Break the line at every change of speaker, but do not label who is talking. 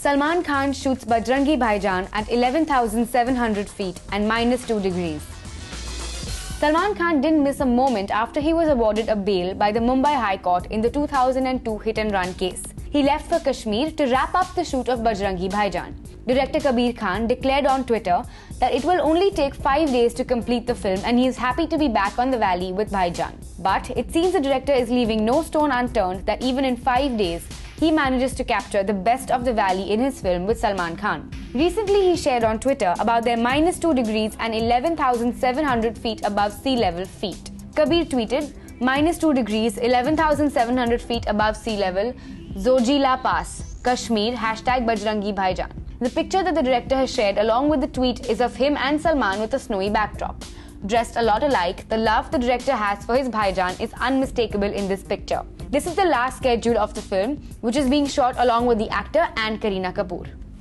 Salman Khan shoots Bajrangi Bhaijaan at 11,700 feet and -2 degrees. Salman Khan didn't miss a moment after he was awarded a bail by the Mumbai High Court in the 2002 hit-and-run case. He left for Kashmir to wrap up the shoot of Bajrangi Bhaijaan. Director Kabir Khan declared on Twitter that it will only take 5 days to complete the film and he is happy to be back on the valley with Bhaijaan. But it seems the director is leaving no stone unturned that even in 5 days, he manages to capture the best of the valley in his film with Salman Khan. Recently, he shared on Twitter about their -2 degrees and 11,700 feet above sea level feet. Kabir tweeted, -2 degrees, 11,700 feet above sea level, Zojila Pass, Kashmir, #Bajrangi Bhaijaan. The picture that the director has shared along with the tweet is of him and Salman with a snowy backdrop. Dressed a lot alike, the love the director has for his Bhaijaan is unmistakable in this picture. This is the last schedule of the film, which is being shot along with the actor and Kareena Kapoor.